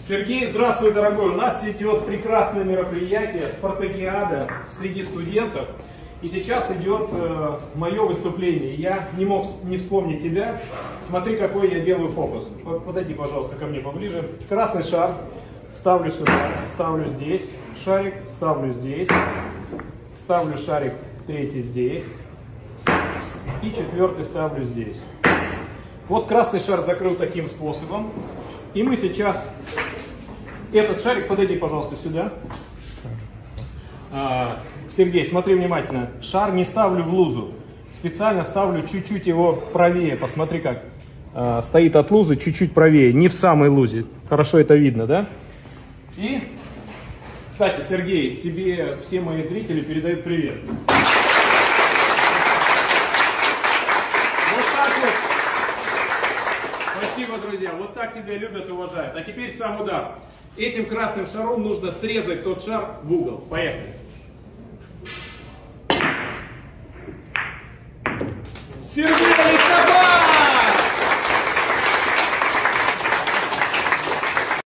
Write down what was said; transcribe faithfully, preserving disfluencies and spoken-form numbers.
Сергей, здравствуй, дорогой. У нас идет прекрасное мероприятие, спартакиада среди студентов. И сейчас идет э, мое выступление. Я не мог не вспомнить тебя. Смотри, какой я делаю фокус. Подойди, пожалуйста, ко мне поближе. Красный шар ставлю сюда, ставлю здесь. Шарик ставлю здесь. Ставлю шарик третий здесь. И четвертый ставлю здесь. Вот красный шар закрыл таким способом. И мы сейчас... Этот шарик, подойди, пожалуйста, сюда. А, Сергей, смотри внимательно. Шар не ставлю в лузу. Специально ставлю чуть-чуть его правее. Посмотри, как а, стоит от лузы, чуть-чуть правее. Не в самой лузе. Хорошо это видно, да? И, кстати, Сергей, тебе все мои зрители передают привет. Вот так вот. Спасибо, друзья. Вот так тебя любят и уважают. А теперь сам удар. Этим красным шаром нужно срезать тот шар в угол. Поехали. Сергей Александрович!